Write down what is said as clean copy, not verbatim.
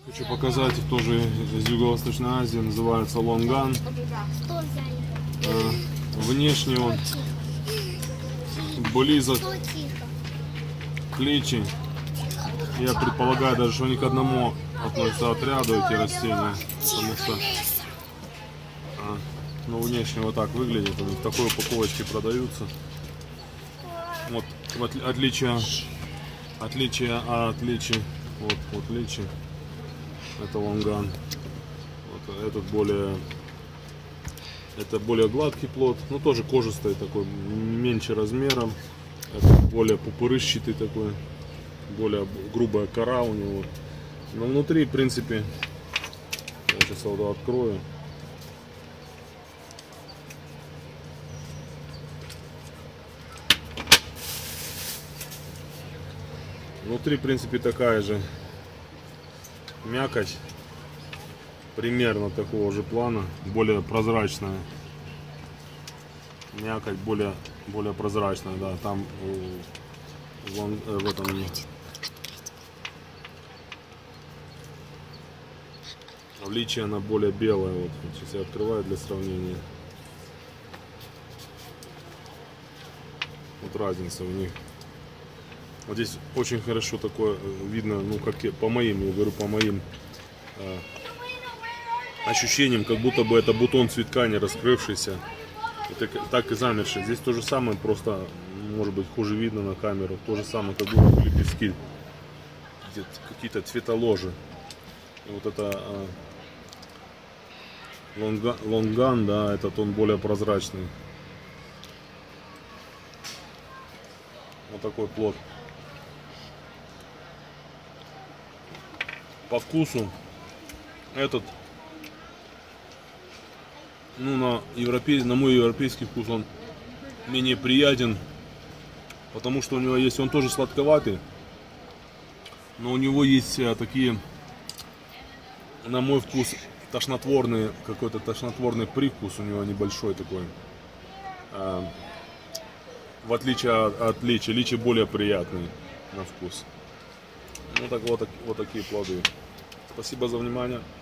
Хочу показать тоже из Юго-Восточной Азии, называется лонган. Внешне он близок к личи. Я предполагаю даже, что они к одному относятся отряду, эти растения, потому что ну, внешне вот так выглядит, они в такой упаковочке продаются. Вот отличие от личи, вот личи, это лонган. Вот этот более гладкий плод, но тоже кожистый такой, меньше размером. Это более пупырышчатый такой, более грубая кора у него. Но внутри, в принципе, я сейчас его открою. Внутри, в принципе, такая же мякоть, примерно такого же плана, более прозрачная. Мякоть более прозрачная, да, там в этом в личи она более белая. Вот сейчас я открываю для сравнения. Вот разница у них. Вот здесь очень хорошо такое видно, ну как по моим, я говорю, по моим ощущениям, как будто бы это бутон цветка не раскрывшийся, так и замерший. Здесь то же самое, просто может быть хуже видно на камеру, то же самое, как будто бы лепестки, какие-то цветоложи. И вот это лонган, да, этот он более прозрачный. Вот такой плод. По вкусу этот, ну, на мой европейский вкус он менее приятен, потому что у него есть, он тоже сладковатый, но у него есть такие, на мой вкус, тошнотворный, какой-то тошнотворный привкус у него небольшой такой, в отличие от личи. Личи более приятный на вкус. Ну так вот такие плоды. Спасибо за внимание.